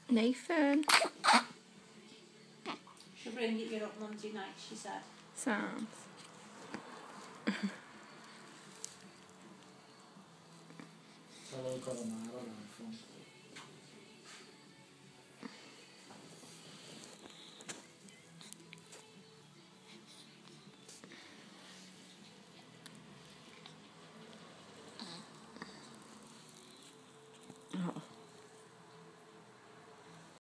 Nathan. She'll bring it up Monday night, she said. Sounds. Hello, Calamaro, iPhone. Oh.